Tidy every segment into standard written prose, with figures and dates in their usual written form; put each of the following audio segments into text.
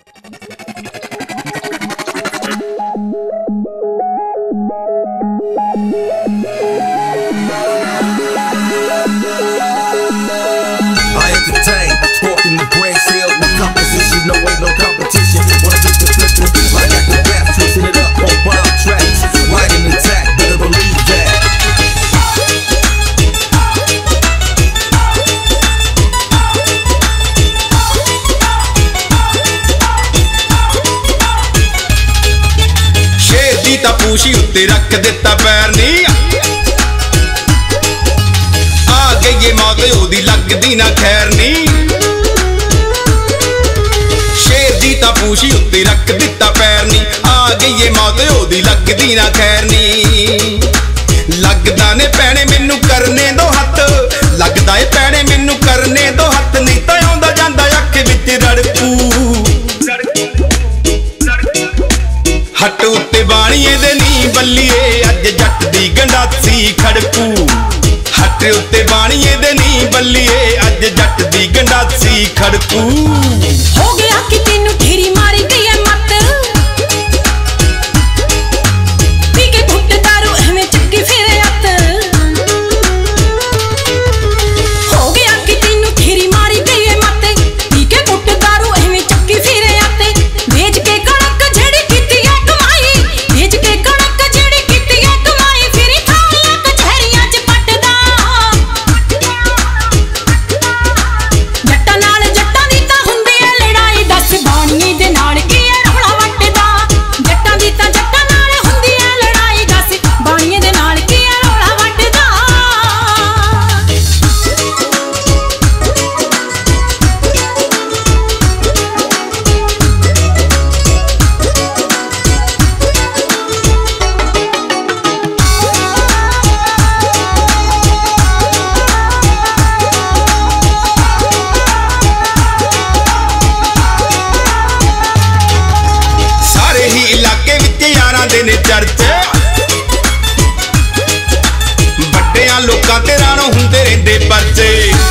पूछी उत्ते रख दिता पैर नी आ गई ये मौत ओदी लगदी ना खैर नी। शेर दी ता पूछी उत्ते रख दिता पैर नी आ गई ये मौत ओदी लगदी ना खैर नी। लगदा ने पैने मैनू करने दो हथ लगदा है पैने मैनू करने दो हथ नहीं तां आउंदा जांदा अख विच रड़कू। हट उत्ते बाणीए दे नी बल्लीए अज जट दी गंडासी खड़कू। हट उत्ते बाणीए दे नी बल्लीए अज जट दी गंडासी खड़कू। हो गया कि तेनू ठेरी मारी गई है मत पी के घुट दारू एवें चक्की फिरे अत। हो गया कि तेनू ठेरी मारी गई है मत पी के घुट दारू एवें चक्की फिरे अत। भेज के कणक झड़ी कीती है कमाई भेज के कणक झड़ी कीती है कमाई फिरी थालियां कचहरियां च पटदा। जट्टां नाल जट्टां दी तां हुंदी है लड़ाई दस बाणीए दे नाल की है रौला वटदा। जट्टां दी तां जट्टां नाल हुंदी है लड़ाई दस बाणीए दे नाल की है रौला वटदा। सारे ही इलाके विच यारां दे ने चर्चे बड्डियां लोकां ते राणो हुंदे रहिंदे परचे।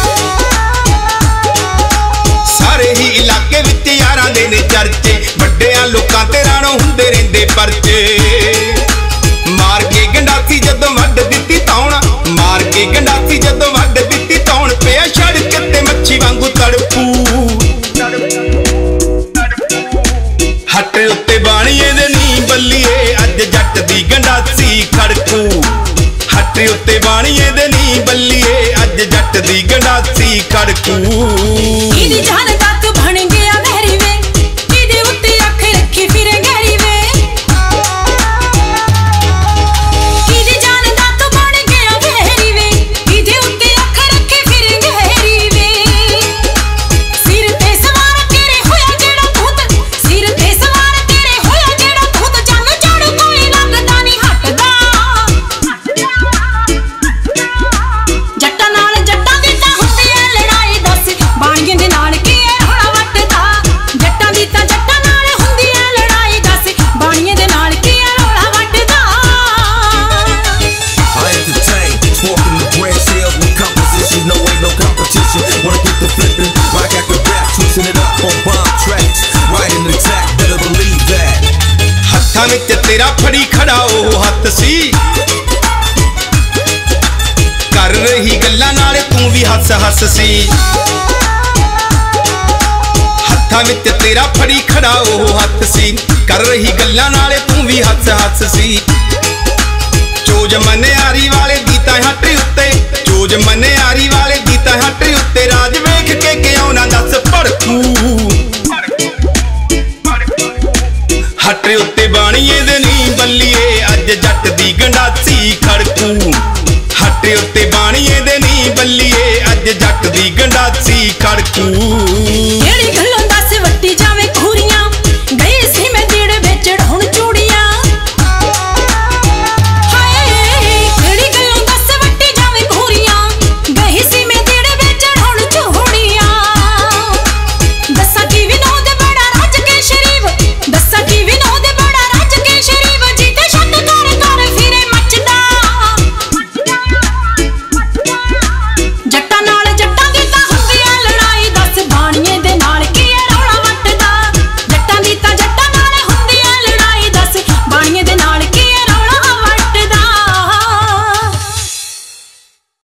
सारे ही इलाके विच यारां दे ने चर्चे बड्डियां लोकां ते राणो हुंदे रहिंदे परचे। मार के गंडासी जदों वड्ड दित्ती तौण मार के गंडासी जदों वड्ड दित्ती तौण पिया सड़क ते मच्छी वांगू तड़पू। हट उत्ते बाणीए दे नी बल्लीए अज जट दी गंडासी खड़कू। हट उत्ते बाणीए दे नी बल्लीए अज जट दी गंडासी खड़कू। इदी जान तक बन गया गहरी वे इदे उत्ते अख रखी फिरे गहरी वे। इदी जान तक बन गया गहरी वे इदे उत्ते अख रखी फिरे गहरी वे। सिर ते सवार तेरे होया जेड़ा भूत सिर ते सवार तेरे होया जेड़ा भूत जन झाड़ू कोई लगदा नहीं हटदा। जट्टां नाल जट्टां दी तां हुंदी है लड़ाई दस बाणीए दे नाल की है रौला वटदा। जट्टां दी तां जट्टां नाल हुंदी है लड़ाई दस बाणीए दे नाल की है रौला वटदा। I entertain, walking the grand sales with composition, no ain't no competition. Wanna get the flipping, like acrobat, twisting it up on bomb tracks, right in the attack, better believe that. हत्थां विच तेरा फड़ी खड़ा ओ हत्थ सी कर रही गल्लां नाल तू भी हस हस सी। हत्थां विच तेरा फड़ी खड़ा ओ हत्थ सी कर रही गल्लां नाल तू भी हस हस सी। चोज मनियारी वाले दी तां हट उत्ते चोज मनियारी वाले दी तां हट उत्ते राज वेख के क्यों ना दस भड़कू। हट उत्ते बाणीए दे नी बल्लीए अज जट दी गंडासी खड़कू। हट उत्ते बाणीए दे नी बल्लीए अज जट दी गंडासी खड़कू।